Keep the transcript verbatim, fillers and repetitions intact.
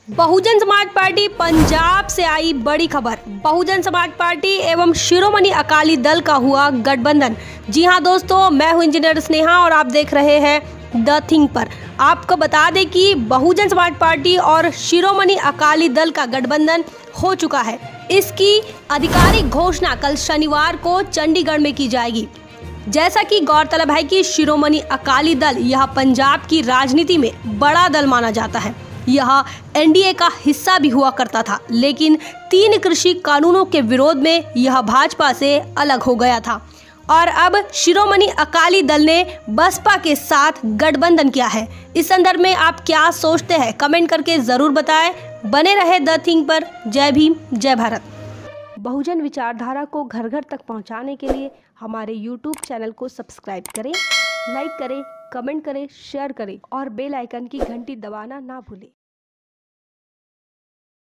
Bahujan Samaj party Punjab से आई बड़ी खबर। बहुजन समाज पार्टी एवं शिरोमणि अकाली दल का हुआ गठबंधन। जी हां दोस्तों, मैं हूं इंजीनियर स्नेहा और आप देख रहे हैं द थिंग पर। आपको बता दें कि बहुजन समाज पार्टी और शिरोमणि अकाली दल का गठबंधन हो चुका है। इसकी आधिकारिक घोषणा कल शनिवार को चंडीगढ़ में की जाएगी। जैसा कि गौरतलब है कि शिरोमणि अकाली दल यह पंजाब की राजनीति में बड़ा दल माना जाता है। यह एनडीए का हिस्सा भी हुआ करता था, लेकिन तीन कृषि कानूनों के विरोध में यह भाजपा से अलग हो गया था और अब शिरोमणि अकाली दल ने बसपा के साथ गठबंधन किया है। इस संदर्भ में आप क्या सोचते हैं, कमेंट करके जरूर बताएं। बने रहे द थिंग पर। जय भीम, जय भारत। बहुजन विचारधारा को घर घर तक पहुंचाने के लिए हमारे यूट्यूब चैनल को सब्सक्राइब करें, लाइक करें, कमेंट करें, शेयर करें और बेल आइकन की घंटी दबाना ना भूलें।